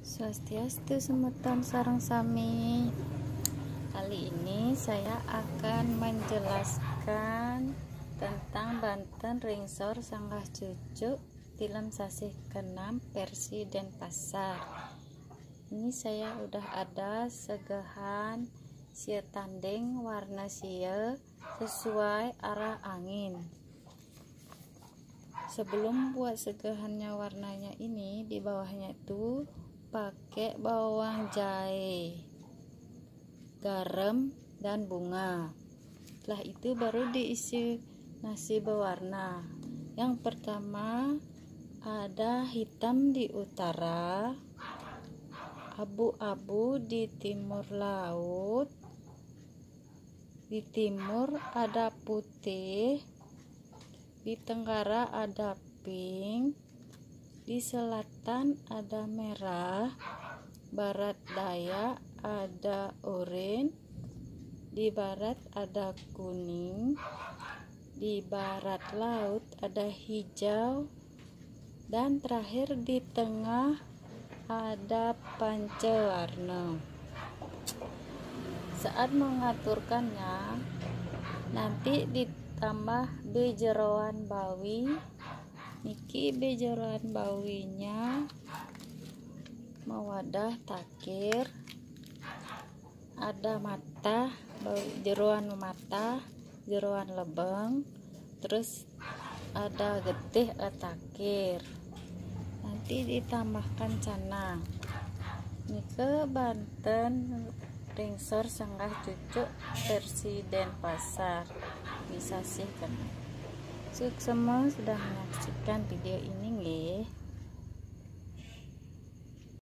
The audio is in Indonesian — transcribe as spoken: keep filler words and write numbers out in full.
Swastiastu semeton sareng sami. Kali ini saya akan menjelaskan tentang Banten Ringsor Sanggah Cucuk Tilem Sasih Keenam versi Denpasar. Ini saya udah ada segehan sia tanding warna sia sesuai arah angin. Sebelum buat segehannya warnanya ini, di bawahnya itu pakai bawang jahe, garam, dan bunga. Setelah itu baru diisi nasi berwarna. Yang pertama ada hitam di utara, abu-abu di timur laut, di timur ada putih, di tenggara ada pink, di selatan ada merah, barat daya ada oranye, di barat ada kuning, di barat laut ada hijau, dan terakhir di tengah ada pancawarna. Saat mengaturkannya, nanti ditambah bejeroan bawi. Niki bejeroan bawinya mewadah takir, ada mata, jeroan mata, jeroan lebeng, terus ada getih takir. Nanti ditambahkan canang. Nike Banten Ringsor Sanggah Cucuk versi Denpasar bisa sih kan. Semua sudah menyaksikan video ini nggih.